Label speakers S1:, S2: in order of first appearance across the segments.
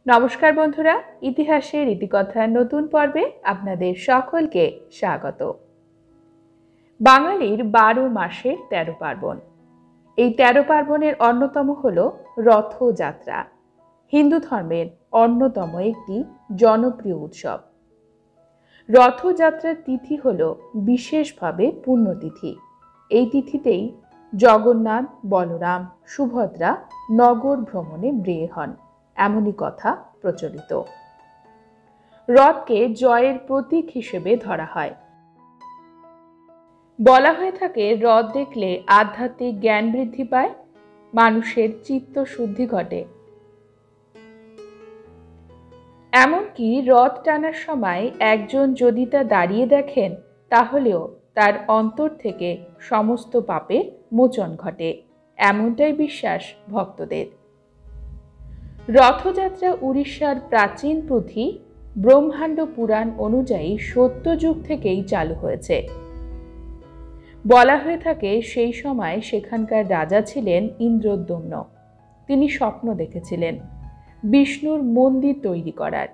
S1: নমস্কার বন্ধুরা, ইতিহাসের ইতিকথার নতুন পর্বে আপনাদের সকলকে স্বাগত। বাঙালির 12 মাসের 13 পার্বণ। এই 13 পার্বণের অন্যতম হল রথযাত্রা, হিন্দু ধর্মের অন্যতম একটি জনপ্রিয় উৎসব। রথযাত্রার তিথি হল বিশেষভাবে পুণ্যতিথি। এই তিথিতেই জগন্নাথ, বলরাম, সুভদ্রা নগর ভ্রমণে বের হন, এমনই কথা প্রচলিত। রথকে জয়ের প্রতীক হিসেবে ধরা হয়। বলা হয়ে থাকে, রথ দেখলে আধ্যাত্মিক জ্ঞান বৃদ্ধি পায়, মানুষের চিত্ত শুদ্ধি ঘটে। এমনকি রথ টানার সময় একজন যদি তা দাঁড়িয়ে দেখেন, তাহলেও তার অন্তর থেকে সমস্ত পাপের মোচন ঘটে, এমনটাই বিশ্বাস ভক্তদের। রথযাত্রা উড়িষ্যার প্রাচীন পুঁথি ব্রহ্মাণ্ড পুরাণ অনুযায়ী সত্যযুগ থেকেই চালু হয়েছে। বলা হয়ে থাকে, সেই সময় সেখানকার রাজা ছিলেন ইন্দ্রদ্যম্ন। তিনি স্বপ্ন দেখেছিলেন বিষ্ণুর মন্দির তৈরি করার।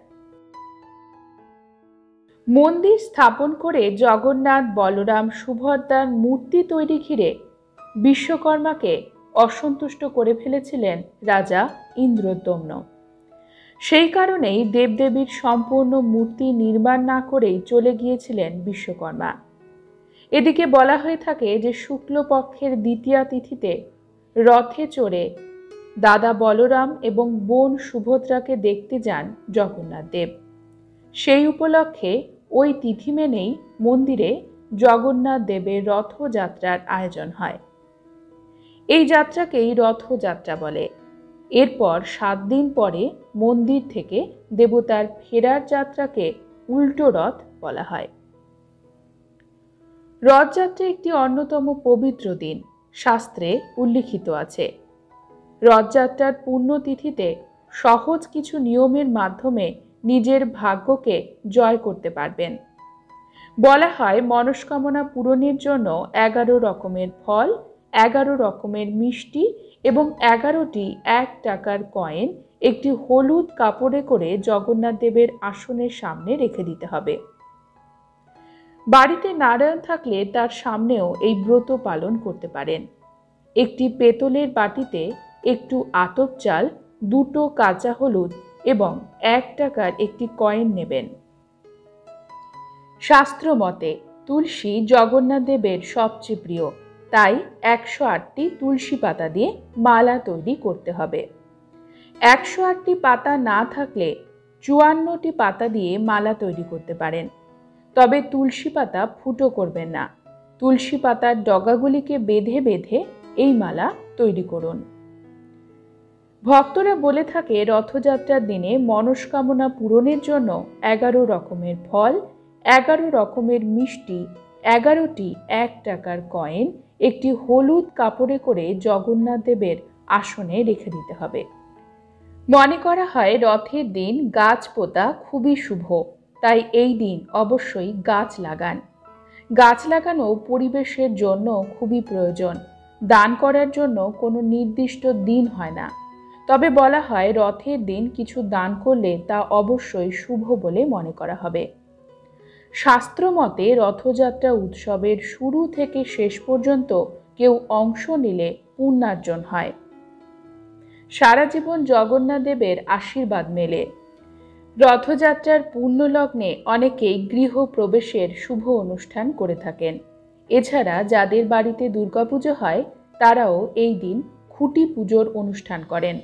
S1: মন্দির স্থাপন করে জগন্নাথ, বলরাম, সুভদ্রার মূর্তি তৈরি ঘিরে বিশ্বকর্মাকে অসন্তুষ্ট করে ফেলেছিলেন রাজা ইন্দ্রদ্যম্ন। সেই কারণেই দেবদেবীর সম্পূর্ণ মূর্তি নির্মাণ না করেই চলে গিয়েছিলেন বিশ্বকর্মা। এদিকে বলা হয়ে থাকে যে শুক্লপক্ষের দ্বিতীয়া তিথিতে রথে চড়ে দাদা বলরাম এবং বোন সুভদ্রাকে দেখতে যান জগন্নাথ দেব। সেই উপলক্ষে ওই তিথি মেনেই মন্দিরে জগন্নাথ দেবের রথযাত্রার আয়োজন হয়। এই যাত্রাকেই রথযাত্রা বলে। এরপর 7 দিন পরে মন্দির থেকে দেবতার ফেরার যাত্রাকে উল্টো রথ বলা হয়। রথযাত্রা একটি অন্যতম পবিত্র দিন, শাস্ত্রে উল্লিখিত আছে। রথযাত্রার পুণ্যতিথিতে সহজ কিছু নিয়মের মাধ্যমে নিজের ভাগ্যকে জয় করতে পারবেন। বলা হয়, মনস্কামনা পূরণের জন্য 11 রকমের ফল, 11 রকমের মিষ্টি এবং 11টি 1 টাকার কয়েন একটি হলুদ কাপড়ে করে জগন্নাথ দেবের আসনের সামনে রেখে দিতে হবে। বাড়িতে নারায়ণ থাকলে তার সামনেও এই ব্রত পালন করতে পারেন। একটি পেতলের বাটিতে একটু আতপ চাল, 2টো কাঁচা হলুদ এবং 1 টাকার একটি কয়েন নেবেন। শাস্ত্র মতে তুলসী জগন্নাথ দেবের সবচেয়ে প্রিয়, তাই 108টি তুলসী পাতা দিয়ে মালা তৈরি করতে হবে। 108টি পাতা না থাকলে 54টি পাতা দিয়ে মালা তৈরি করতে পারেন। তবে তুলসী পাতা ফুটো করবেন না। তুলসী পাতার ডগাগুলিকে বেঁধে বেঁধে এই মালা তৈরি করুন। ভক্তরা বলে থাকে, রথযাত্রার দিনে মনস্কামনা পূরণের জন্য 11 রকমের ফল, 11 রকমের মিষ্টি, 11টি 1 টাকার কয়েন একটি হলুদ কাপড়ে করে জগন্নাথ দেবের আসনে রেখে দিতে হবে। মনে করা হয়, রথের দিন গাছ পোঁতা খুবই শুভ, তাই এই দিন অবশ্যই গাছ লাগান। গাছ লাগানো পরিবেশের জন্য খুবই প্রয়োজন। দান করার জন্য কোনো নির্দিষ্ট দিন হয় না, তবে বলা হয় রথের দিন কিছু দান করলে তা অবশ্যই শুভ বলে মনে করা হবে। শাস্ত্র মতে রথযাত্রা উৎসবের শুরু থেকে শেষ পর্যন্ত কেউ অংশ নিলে পুণ্যার্জন হয়। সারা জীবন জগন্নাথ দেবের আশীর্বাদ মেলে। রথযাত্রার পুণ্যলগ্নে অনেকেই গৃহ প্রবেশের শুভ অনুষ্ঠান করে থাকেন। এছাড়া যাদের বাড়িতে দুর্গাপুজো হয়, তারাও এই দিন খুঁটি পুজোর অনুষ্ঠান করেন।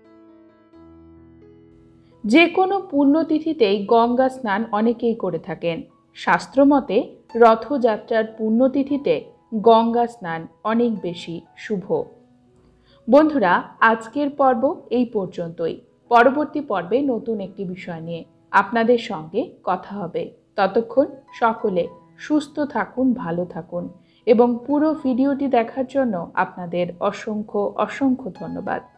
S1: যে কোনো পুণ্যতিথিতেই গঙ্গা স্নান অনেকেই করে থাকেন। শাস্ত্রমতে রথযাত্রার পুণ্যতিথিতে গঙ্গা স্নান অনেক বেশি শুভ। বন্ধুরা, আজকের পর্ব এই পর্যন্তই। পরবর্তী পর্বে নতুন একটি বিষয় নিয়ে আপনাদের সঙ্গে কথা হবে। ততক্ষণ সকলে সুস্থ থাকুন, ভালো থাকুন এবং পুরো ভিডিওটি দেখার জন্য আপনাদের অসংখ্য ধন্যবাদ।